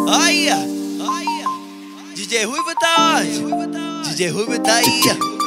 Olha, DJ Ruivo tá onde? DJ Ruivo tá aí.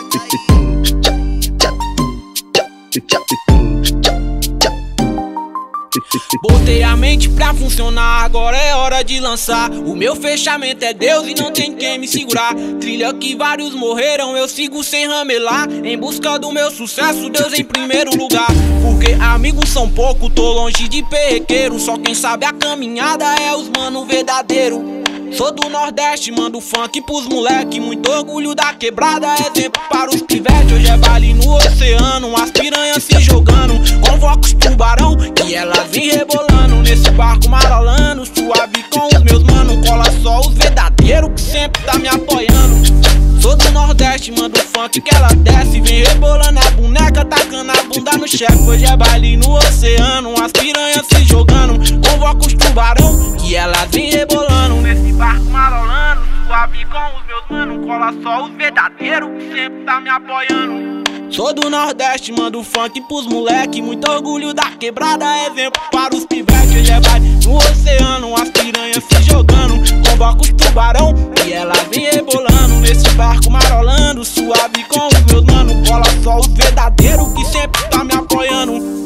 Botei a mente pra funcionar, agora é hora de lançar. O meu fechamento é Deus e não tem quem me segurar. Trilha que vários morreram, eu sigo sem ramelar. Em busca do meu sucesso, Deus em primeiro lugar. Porque amigos são pouco, tô longe de perrequeiro. Só quem sabe a caminhada é os mano verdadeiro. Sou do Nordeste, mando funk pros moleque. Muito orgulho da quebrada, exemplo para os pivete. Hoje é baile no oceano, as piranhas se jogando. Convoco os tubarão, que elas vêm rebolando. Nesse barco marolando, suave com os meus mano. Cola só os verdadeiros que sempre tá me apoiando. Sou do Nordeste, mando funk que ela desce. Vem rebolando a boneca, tacando a bunda no chefe. Hoje é baile no oceano, as piranhas se jogando. Convoco os tubarão, que elas vêm rebolando. Nesse barco marolando, suave com os meus mano. Cola só os verdadeiros que sempre tá me apoiando. Sou do Nordeste, mando funk pros moleque. Muito orgulho da quebrada, exemplo para os pivete. Hoje é baile no oceano, as piranhas se jogando. Convoco os tubarão, e elas vêm rebolando. Nesse barco marolando, suave com os meus mano. Cola só os verdadeiros que sempre tá me apoiando.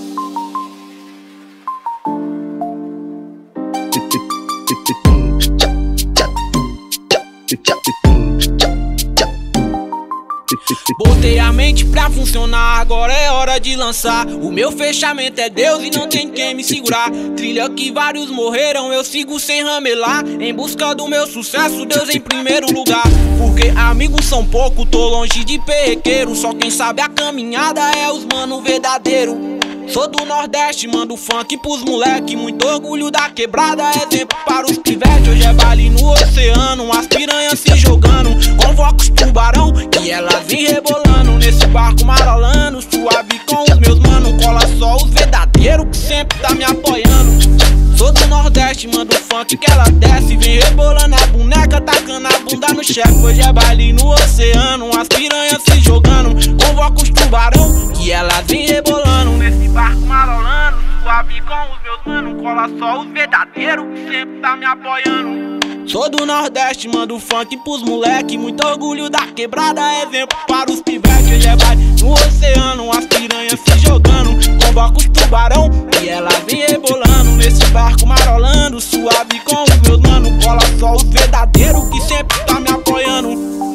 Botei a mente pra funcionar, agora é hora de lançar. O meu fechamento é Deus e não tem quem me segurar. Trilha que vários morreram, eu sigo sem ramelar. Em busca do meu sucesso, Deus em primeiro lugar. Porque amigos são pouco, tô longe de perrequeiro. Só quem sabe a caminhada é os mano verdadeiro. Sou do Nordeste, mando funk pros moleque. Muito orgulho da quebrada, exemplo para os pivete. Hoje é baile no oceano, as piranhas se jogando. Convoco os tubarão, que elas vêm rebolando. Nesse barco marolando, suave com os meus mano. Cola só os verdadeiros que sempre tá me apoiando. Sou do Nordeste, mando funk que ela desce. Vem rebolando a boneca, tacando a bunda no chefe. Hoje é baile no oceano, as piranhas se jogando. Convoco os tubarão, que elas vêm rebolando. Nesse barco marolando, suave com os meus mano. Cola só os verdadeiros que sempre tá me apoiando. Sou do Nordeste, mando funk pros moleque. Muito orgulho da quebrada, exemplo para os pivete. Hoje é baile no oceano, as piranhas se jogando. Convoco os tubarão, e elas vêm rebolando. Nesse barco marolando, suave com os meus mano. Cola só os verdadeiros que sempre tá me apoiando.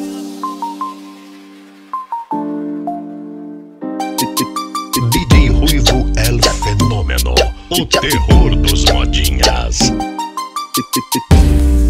DJ Ruivo El Fenômeno, o terror dos modinhas.